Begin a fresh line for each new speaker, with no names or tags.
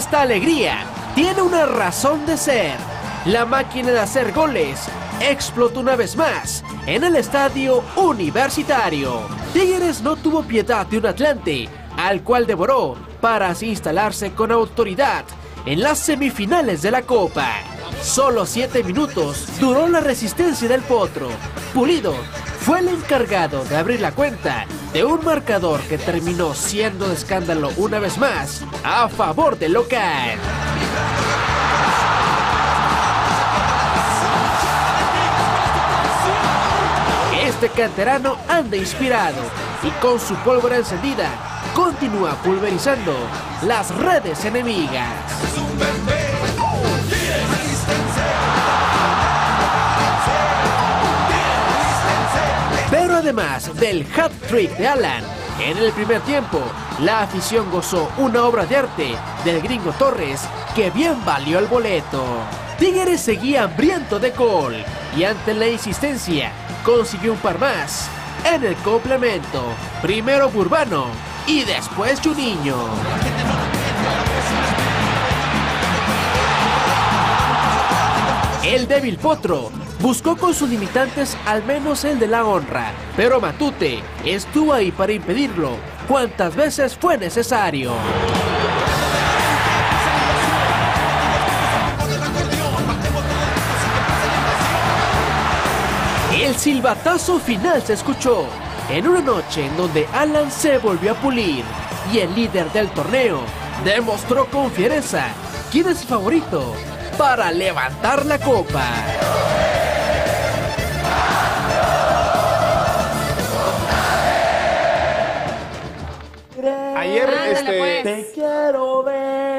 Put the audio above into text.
Esta alegría tiene una razón de ser. La máquina de hacer goles explotó una vez más en el estadio Universitario. Tigres no tuvo piedad de un Atlante, al cual devoró para así instalarse con autoridad en las semifinales de la Copa. Solo 7 minutos duró la resistencia del Potro. Pulido fue el encargado de abrir la cuenta de un marcador que terminó siendo de escándalo una vez más a favor del local. Este canterano anda inspirado y con su pólvora encendida continúa pulverizando las redes enemigas. Pero además del hat-trick de Alan, en el primer tiempo, la afición gozó una obra de arte del gringo Torres que bien valió el boleto. Tigres seguía hambriento de gol y ante la insistencia consiguió un par más en el complemento. Primero Burbano y después Juninho. El débil Potro buscó con sus limitantes al menos el de la honra, pero Matute estuvo ahí para impedirlo cuantas veces fue necesario. El silbatazo final se escuchó en una noche en donde Alan se volvió a pulir y el líder del torneo demostró con fiereza quién es el favorito para levantar la copa.
Ayer
Ándale, pues.
Te quiero ver.